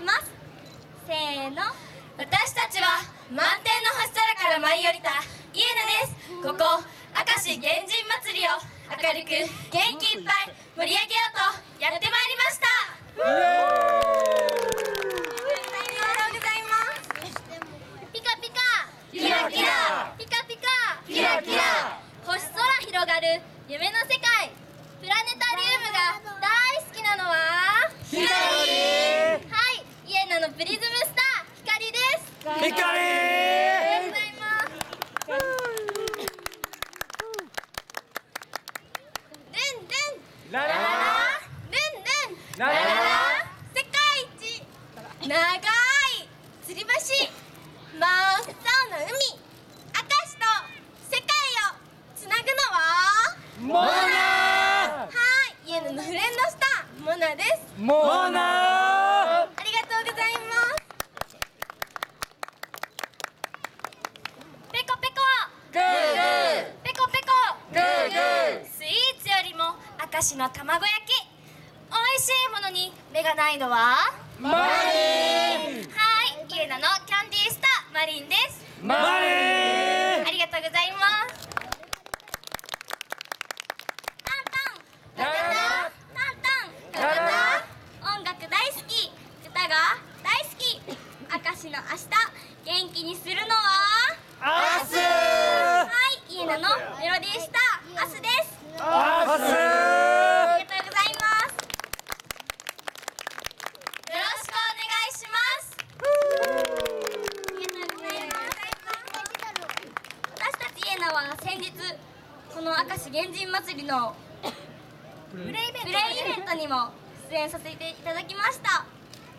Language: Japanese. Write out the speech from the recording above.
きます。せーの。 私たちは満天の星空から舞い降りたイエナです。ここ明石原神祭りを明るく元気いっぱい盛り上げようとやってまいりました。 ありがとうございます。ピカピカキラキラピカピカキラキラ、 星空広がる夢の世界、プラネタリウムが大好きなのは光。 はい、イエナのプリズムスター光です。 光。 ありがとうございます。ルンルンラララルンルンラララ世界一長い吊り橋、真っ青な海、明石と世界をつなぐのはモナはい、イエナのフレンドスターモナです。 モナありがとうございます。ペコペコグーペコペコグーグースイーツよりも明石の卵焼き、美味しいものに目がないのはマリンはい、イエナのキャンディースターマリンです。 マリンありがとうございます。タンタンタタタタンタンタタタ、音楽大好き、歌が大好き、明石の明日元気にするのはアスはい、イエナのメロディースターアスです。 アスありがとうございます。よろしくお願いします。ありがとうございます。私たちイエナは先日この明石原神祭りのプレイイベントにも出演させていただきました。